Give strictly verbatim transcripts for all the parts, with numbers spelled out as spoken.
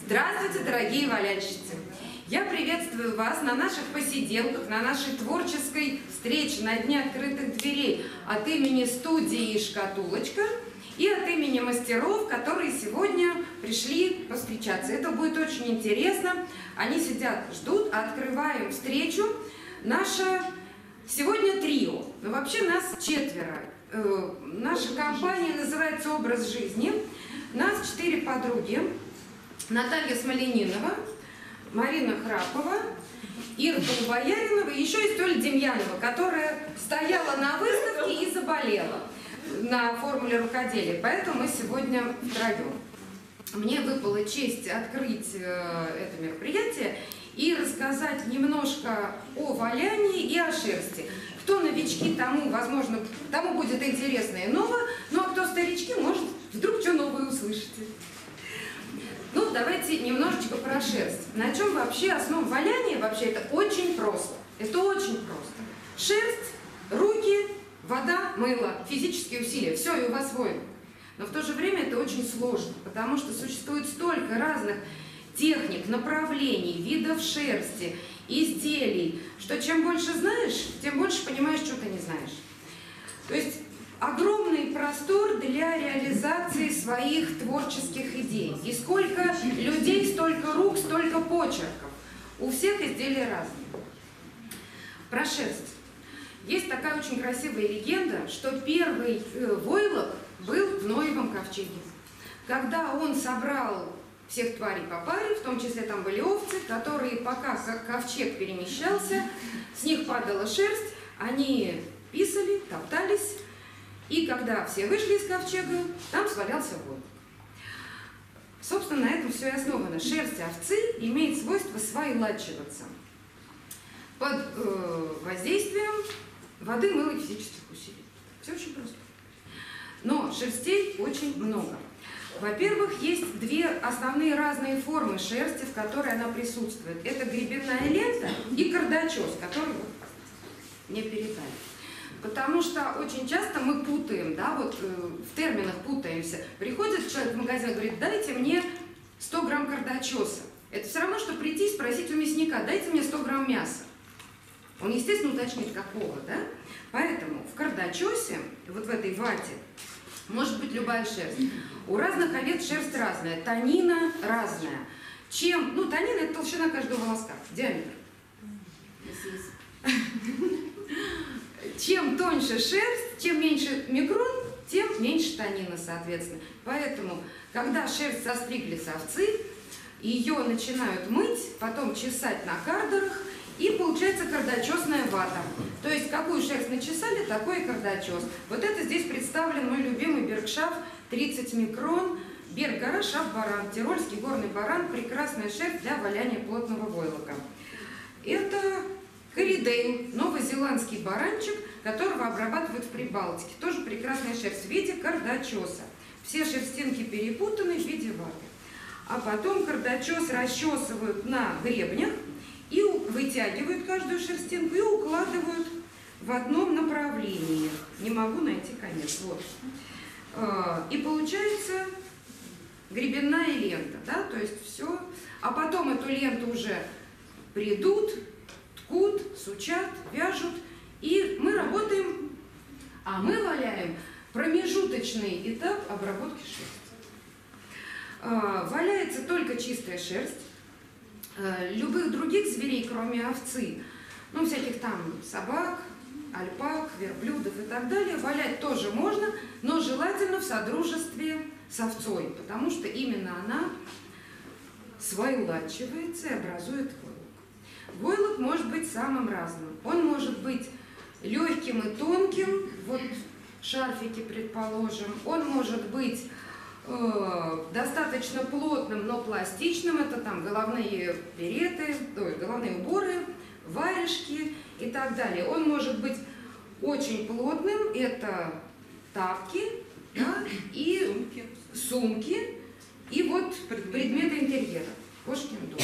Здравствуйте, дорогие валяльщицы! Я приветствую вас на наших посиделках, на нашей творческой встрече на Дне открытых дверей от имени студии «Шкатулочка» и от имени мастеров, которые сегодня пришли повстречаться. Это будет очень интересно. Они сидят, ждут, открываем встречу. Наша сегодня трио, но вообще нас четверо. Э, наша компания называется «Образ жизни». Нас четыре подруги. Наталья Смоленинова, Марина Храпова, Ира Голубояринова и еще есть Оля Демьянова, которая стояла на выставке и заболела на формуле рукоделия. Поэтому мы сегодня втроем. Мне выпала честь открыть это мероприятие и рассказать немножко о валянии и о шерсти. Кто новички, тому, возможно, тому будет интересно и ново, ну а кто старички, может, вдруг что новое услышите. Ну, давайте немножечко про шерсть. На чем вообще основа валяния? Вообще это очень просто. Это очень просто. Шерсть, руки, вода, мыло, физические усилия. Все, и у вас воин. Но в то же время это очень сложно, потому что существует столько разных техник, направлений, видов шерсти, изделий, что чем больше знаешь, тем больше понимаешь, что ты не знаешь. То есть огромный простор для реализации своих творческих идей. И сколько людей, столько рук, столько почерков. У всех изделия разные. Про шерсть. Есть такая очень красивая легенда, что первый войлок был в Ноевом ковчеге. Когда он собрал всех тварей по паре, в том числе там были овцы, которые, пока ковчег перемещался, с них падала шерсть, они писали, топтались. И когда все вышли из ковчега, там свалялся войлок. Собственно, на этом все и основано. Шерсть овцы имеет свойство свойлачиваться под э, воздействием воды, мыла и физических усилий. Все очень просто. Но шерстей очень много. Во-первых, есть две основные разные формы шерсти, в которой она присутствует. Это гребенная лента и кардачес, который мне передали. Потому что очень часто мы путаем, да, вот э, в терминах путаемся. Приходит человек в магазин и говорит: дайте мне сто грамм кардачеса. Это все равно, что прийти и спросить у мясника: дайте мне сто грамм мяса. Он, естественно, уточнит, какого, да? Поэтому в кардачесе, вот в этой вате, может быть любая шерсть. У разных овец шерсть разная, танина разная. Чем, ну, танина — это толщина каждого волоска, диаметр. Чем тоньше шерсть, чем меньше микрон, тем меньше танина, соответственно. Поэтому, когда шерсть состригли с овцы, ее начинают мыть, потом чесать на кардерах, и получается кардачесная вата. То есть, какую шерсть начесали, такой и кардачес. Вот это здесь представлен мой любимый Бергшаф, тридцать микрон, Берг-гора, шаф-баран, тирольский горный баран, прекрасная шерсть для валяния плотного войлока. Это Коридейл, новозеландский баранчик, которого обрабатывают в Прибалтике. Тоже прекрасная шерсть в виде кардачеса. Все шерстинки перепутаны в виде ваты. А потом кардачес расчесывают на гребнях и вытягивают каждую шерстинку и укладывают в одном направлении. Не могу найти конец. Вот. И получается гребенная лента. Да? То есть все. А потом эту ленту уже придут, ткут, сучат, вяжут, и мы работаем, а мы валяем промежуточный этап обработки шерсти. Валяется только чистая шерсть. Любых других зверей, кроме овцы, ну, всяких там собак, альпак, верблюдов и так далее, валять тоже можно, но желательно в содружестве с овцой, потому что именно она свойлачивается и образует войлок. Войлок может быть самым разным. Он может быть легким и тонким, вот шарфики, предположим. Он может быть э, достаточно плотным, но пластичным. Это там головные береты, ой, головные уборы, варежки и так далее. Он может быть очень плотным. Это тапки, да, и сумки. сумки, и вот предметы интерьера. Кошкин дом.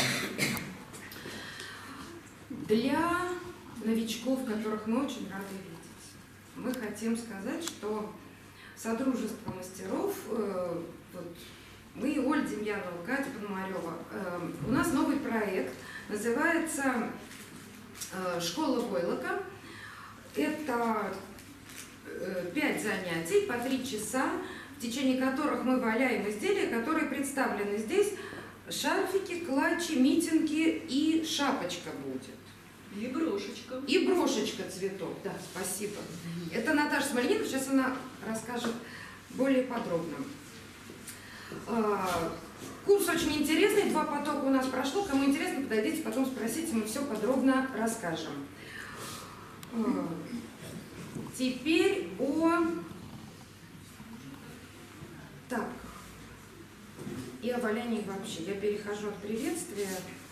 Для новичков, которых мы очень рады видеть, мы хотим сказать, что Содружество мастеров, э, вот, мы, Оля Демьянова, Катя Пономарева. У нас новый проект, называется «Школа войлока». Это пять занятий по три часа, в течение которых мы валяем изделия, которые представлены здесь. Шарфики, клатчи, митинги и шапочка будет. И брошечка. И брошечка цветов, да, спасибо. Это Наташа Смольникова, сейчас она расскажет более подробно. Курс очень интересный, два потока у нас прошло. Кому интересно, подойдите, потом спросите, мы все подробно расскажем. Теперь о... Так. И о валянии вообще. Я перехожу от приветствия.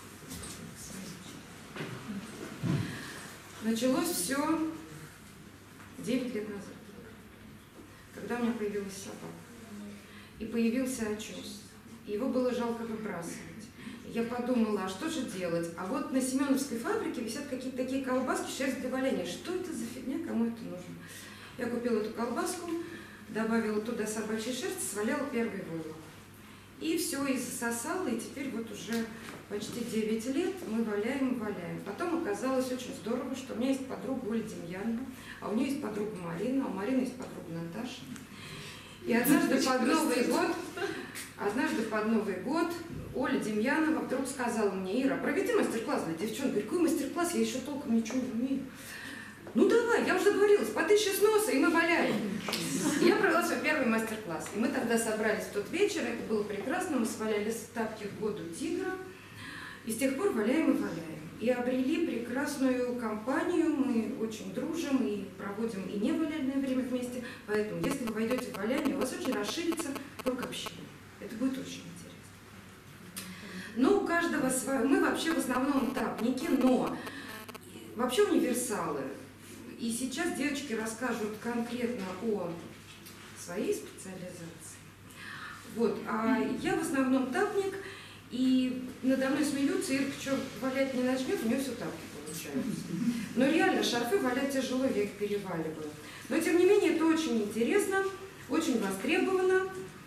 Началось все девять лет назад, когда у меня появилась собака. И появился очес. И его было жалко выбрасывать. Я подумала, а что же делать? А вот на Семеновской фабрике висят какие-то такие колбаски, шерсть для валяния. Что это за фигня, кому это нужно? Я купила эту колбаску, добавила туда собачьей шерсти, сваляла первый войлок. И все, и засосала, и теперь вот уже почти девять лет мы валяем и валяем. Потом оказалось очень здорово, что у меня есть подруга Оля Демьянова, а у нее есть подруга Марина, а у Марины есть подруга Наташа. И однажды под Новый год, однажды под Новый год Оля Демьянова вдруг сказала мне: Ира, проведи мастер-класс для девчонок. Говорю, какой мастер-класс, я еще толком ничего не умею. Ну давай, я уже договорилась, потыщи с носа, и мы валяем. И я провела свой первый мастер-класс. И мы тогда собрались в тот вечер, это было прекрасно, мы сваляли тапки в воду тигра, и с тех пор валяем и валяем. И обрели прекрасную компанию, мы очень дружим и проводим и неваляльное время вместе, поэтому если вы войдете в валяние, у вас очень расширится круг общения. Это будет очень интересно. Но у каждого свое, мы вообще в основном тапники, но вообще универсалы. И сейчас девочки расскажут конкретно о своей специализации. Вот. А я в основном тапник, и надо мной смеются, Ирка, что валять не начнет, у нее все тапки получаются. Но реально шарфы валять тяжело, я их переваливаю. Но тем не менее это очень интересно, очень востребовано.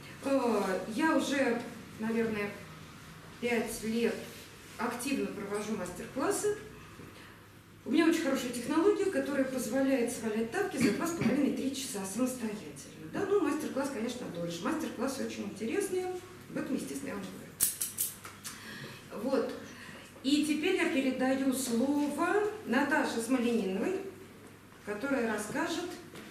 Я уже, наверное, пять лет активно провожу мастер-классы. У меня очень хорошая технология, которая позволяет свалять тапки за два с половиной-три часа самостоятельно. Да, ну, мастер-класс, конечно, дольше. Мастер-классы очень интересные, в этом, естественно, я вам говорю. Вот. И теперь я передаю слово Наташе Смолениновой, которая расскажет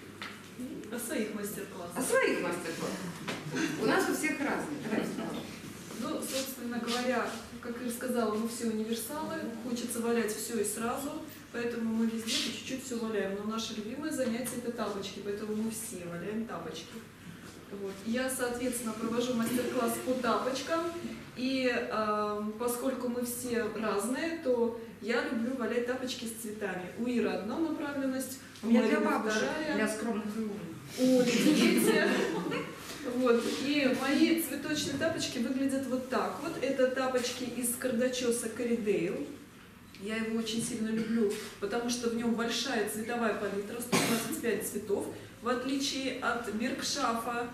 о своих мастер-классах. О своих мастер-классах. У нас у всех разные. Давайте. Ну, собственно говоря, как я сказала, мы все универсалы, хочется валять все и сразу, поэтому мы везде по чуть-чуть все валяем. Но наше любимое занятие – это тапочки, поэтому мы все валяем тапочки. Вот. Я, соответственно, провожу мастер-класс по тапочкам, и э, поскольку мы все разные, то я люблю валять тапочки с цветами. У Иры одна направленность, у меня Марины для бабушек, вторая, для скромных и умных. у Оли третья. Вот. И мои цветочные тапочки выглядят вот так вот. Это тапочки из кардачеса Коридейл. Я его очень сильно люблю, потому что в нем большая цветовая палитра, сто двадцать пять цветов, в отличие от Бергшафа.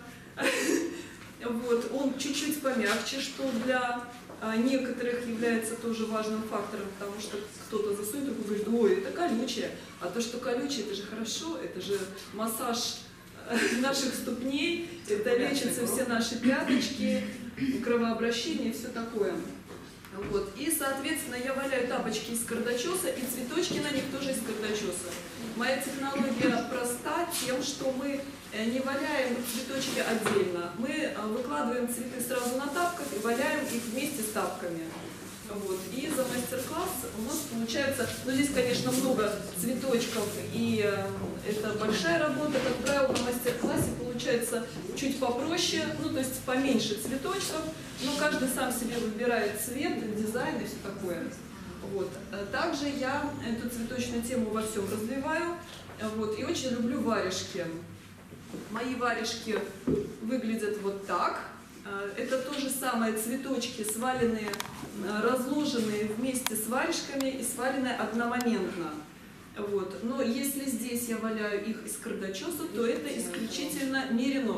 Вот. Он чуть-чуть помягче, что для некоторых является тоже важным фактором, потому что кто-то засунет и говорит: ой, это колючее. А то, что колючее, это же хорошо, это же массаж наших ступней, это лечатся все наши пяточки, кровообращение и все такое. Вот. И, соответственно, я валяю тапочки из кардачеса, и цветочки на них тоже из кардачеса. Моя технология проста тем, что мы не валяем цветочки отдельно. Мы выкладываем цветы сразу на тапках и валяем их вместе с тапками. Вот. И за мастер-класс у нас получается, ну здесь, конечно, много цветочков, и э, это большая работа. Как правило, на мастер-классе получается чуть попроще, ну то есть поменьше цветочков, но каждый сам себе выбирает цвет, дизайн и все такое. Вот. Также я эту цветочную тему во всем развиваю, вот, и очень люблю варежки. Мои варежки выглядят вот так. Это то же самое цветочки, сваленные, разложенные вместе с варежками и сваленные одномоментно. Вот. Но если здесь я валяю их из кардачеса, то это исключительно меринос.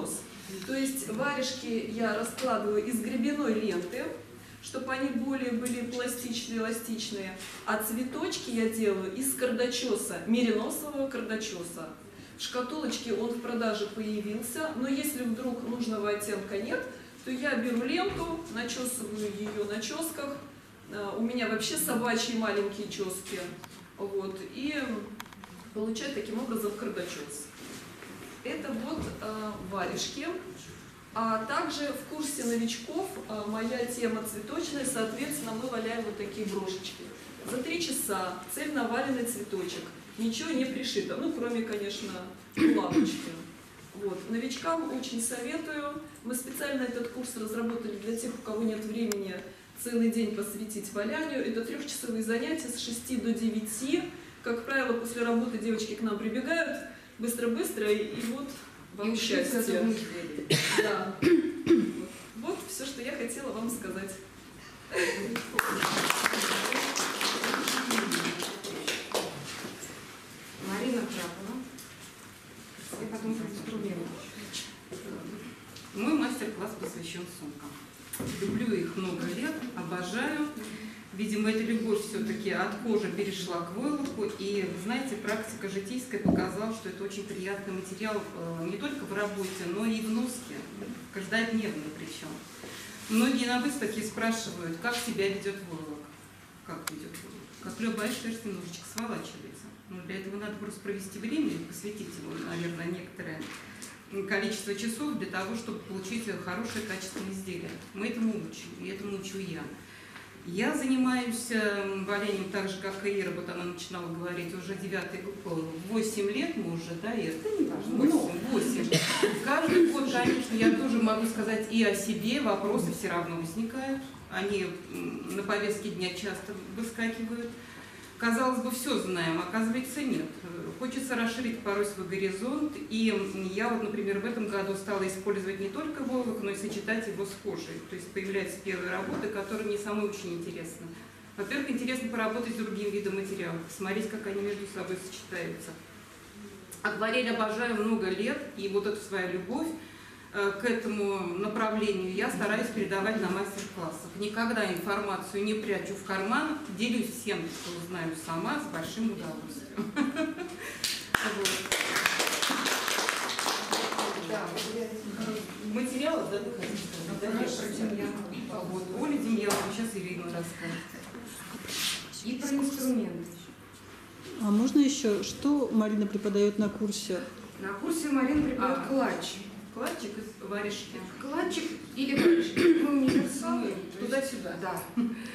То есть варежки я раскладываю из гребенной ленты, чтобы они более были пластичные, эластичные. А цветочки я делаю из кардачоса, мериносового кардачоса. В шкатулочке он в продаже появился, но если вдруг нужного оттенка нет, то я беру ленту, начесываю ее на ческах. У меня вообще собачьи маленькие чески. Вот, и получаю таким образом кардачос. Это вот э, варежки. А также в курсе новичков э, моя тема цветочная, соответственно, мы валяем вот такие брошечки. За три часа цельноваленный цветочек, ничего не пришито, ну кроме, конечно, лампочки. Вот. Новичкам очень советую. Мы специально этот курс разработали для тех, у кого нет времени целый день посвятить валянию. Это трехчасовые занятия с шести до девяти. Как правило, после работы девочки к нам прибегают быстро-быстро, и, и вот вам счастье. Да. Вот. Вот все, что я хотела вам сказать. Марина Крапова. И потом про инструменты. Мой мастер-класс посвящен сумкам. Люблю их много лет, обожаю. Видимо, эта любовь все-таки от кожи перешла к войлоку. И, знаете, практика житейская показала, что это очень приятный материал не только в работе, но и в носке, каждодневно причем. Многие на выставке спрашивают, как себя ведет войлок. Как ведет войлок? Как любая шерсть немножечко сволачивается. Но для этого надо просто провести время и посвятить ему, наверное, некоторое количество часов для того, чтобы получить хорошее качественное изделие. Мы этому учим, и этому учу я. Я занимаюсь валянием так же, как и Ира, вот она начинала говорить, уже девятый год, восемь лет мы уже, да, Ира? Это не важно. восемь. Каждый год, конечно, я тоже могу сказать и о себе, вопросы все равно возникают, они на повестке дня часто выскакивают. Казалось бы, все знаем, оказывается, нет. Хочется расширить порой свой горизонт, и я вот, например, в этом году стала использовать не только войлок, но и сочетать его с кожей. То есть появляются первые работы, которые мне самой очень интересны. Во-первых, интересно поработать с другим видом материалов, посмотреть, как они между собой сочетаются. Акварель обожаю много лет, и вот эту свою любовь к этому направлению я стараюсь передавать на мастер-классах. Никогда информацию не прячу в карман, делюсь всем, что знаю сама, с большим удовольствием. Материалы, да, вы хотите сказать? Вот, Оля Демьянова, сейчас Ирина расскажет. И про инструменты. А можно еще, что Марина преподает на курсе? На курсе Марина преподает А. клатч. Клатчик из варежки. Клатчик или варежки. Мы универсалы. Туда-сюда. Да.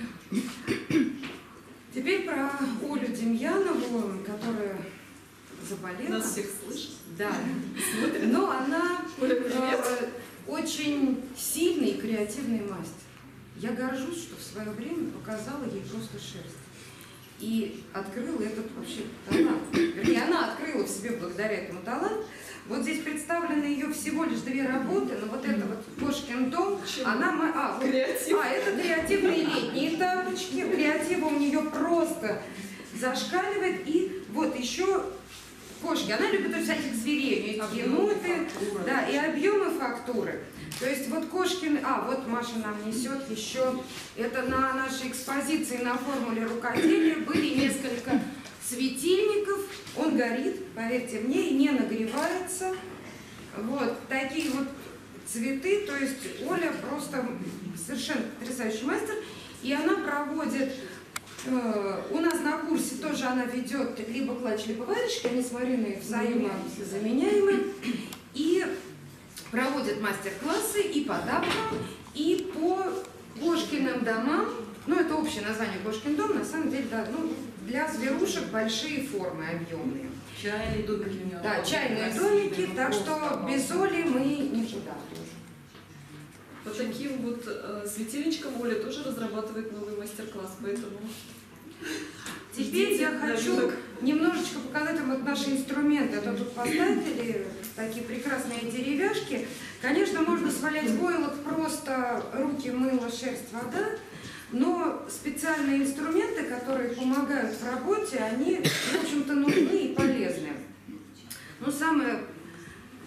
Теперь про Олю Демьянову, которая заболела. Нас всех слышит. Да. Но она Оля, привет. э, очень сильный и креативный мастер. Я горжусь, что в свое время показала ей просто шерсть. И открыла этот вообще талант. Вернее, она открыла в себе благодаря этому талант. Вот здесь представлены ее всего лишь две работы, но вот это вот Кошкин дом, Почему? она... А, вот, Креатив. а, это креативные летние тапочки, креатива у нее просто зашкаливает. И вот еще кошки, она любит всяких зверей, у нее енуты, да, и объемы фактуры. То есть вот Кошкин, а вот Маша нам несет еще, это на нашей экспозиции на формуле рукоделия были несколько светильников, он горит, поверьте мне, и не нагревается. Вот такие вот цветы, то есть Оля просто совершенно потрясающий мастер, и она проводит, э, у нас на курсе тоже она ведет либо клатч, либо варежки, они с Мариной взаимозаменяемы, и проводит мастер-классы и по тапкам, и по Кошкиным домам. Ну, это общее название Кошкин дом, на самом деле, да, ну, для зверушек большие формы, объемные. Чайные домики у меня. Да, чайные домики, так что без Оли мы никуда тоже. По таким вот э, светильничкам Оля тоже разрабатывает новый мастер-класс, поэтому... Теперь Ждите я хочу новинок. немножечко показать вам вот наши инструменты. А то тут поставили такие прекрасные деревяшки. Конечно, можно свалять войлок, просто руки, мыло, шерсть, вода. Но специальные инструменты, которые помогают в работе, они, в общем-то, нужны и полезны. Ну, самое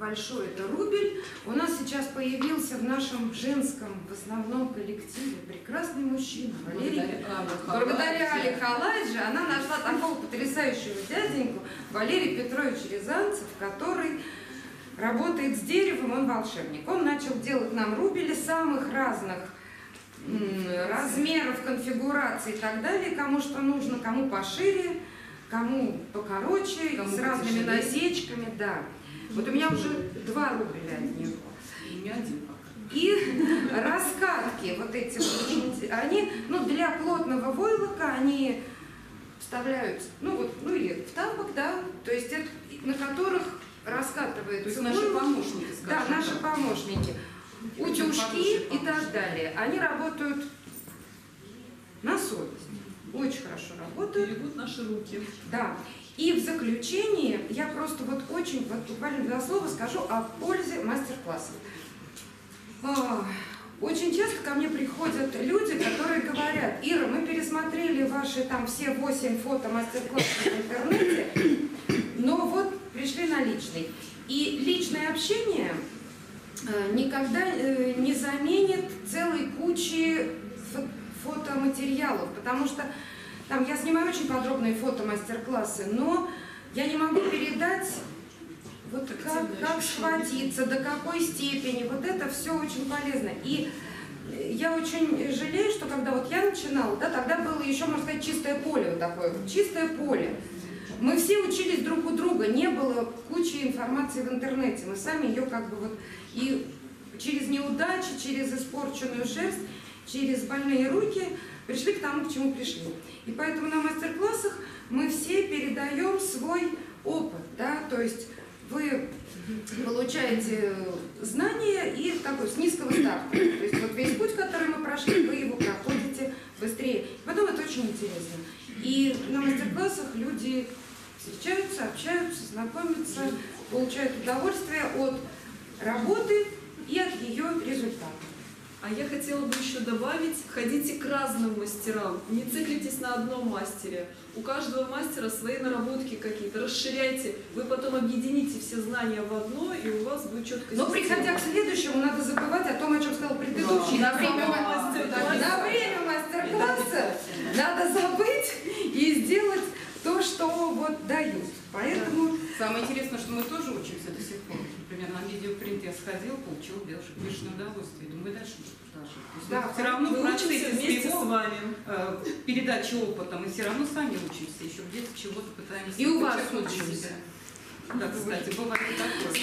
большой, это рубель. У нас сейчас появился в нашем женском, в основном коллективе, прекрасный мужчина, Валерий. Благодаря Але Халадзе она нашла такого потрясающего дяденьку, Валерий Петрович Рязанцев, который работает с деревом, он волшебник. Он начал делать нам рубели самых разных размеров, конфигураций и так далее, кому что нужно, кому пошире, кому покороче, кому с разными потяжелее. Насечками, да. Вот у меня уже два рубеля от него. У меня один пока. И раскатки вот эти, они, ну, для плотного войлока они вставляются, ну вот, ну или в тапок, да, то есть это, на которых раскатывается. То есть наши войлок. помощники, скажем. Да, наши так. помощники. Утюжки и так далее. Они работают на совесть. Очень хорошо работают. Берегут наши руки. Да. И в заключение я просто вот очень, вот буквально два слова скажу о пользе мастер-классов. Очень часто ко мне приходят люди, которые говорят: Ира, мы пересмотрели ваши там все восемь фото мастер-классов в интернете, но вот пришли на личный. И личное общение никогда не заменит целой кучи фотоматериалов, потому что там я снимаю очень подробные фото-мастер-классы, но я не могу передать, вот как, как схватиться, до какой степени, вот это все очень полезно. И я очень жалею, что когда вот я начинала, да, тогда было еще, можно сказать, чистое поле, вот такое, чистое поле. Мы все учились друг у друга, не было кучи информации в интернете, мы сами ее как бы вот и через неудачи, через испорченную шерсть, через больные руки пришли к тому, к чему пришли. И поэтому на мастер-классах мы все передаем свой опыт, да, то есть вы получаете знания и такой с низкого старта. То есть вот весь путь, который мы прошли, вы его проходите быстрее. И потом это очень интересно. И на мастер-классах люди встречаются, общаются, знакомятся, получают удовольствие от работы и от ее результата. А я хотела бы еще добавить, ходите к разным мастерам, не циклитесь на одном мастере. У каждого мастера свои наработки какие-то, расширяйте, вы потом объедините все знания в одно, и у вас будет четко. Но приходя к следующему, надо забывать о том, о чем сказал предыдущий. Да. На время мастер-класса, на время мастер-класса надо забыть и сделать то, что вот дают. Поэтому... Самое интересное, что мы тоже учимся до сих пор. Например, на видеопринт я сходила, получила бешеное удовольствие. Думаю, дальше даже. Да, все равно мы в процессе учимся вместе своего, с вами. э, передачи опыта мы все равно сами учимся, еще где-то чего-то пытаемся. И у вас подчеркнуть для учимся. себя. Да, кстати, бывает и такое.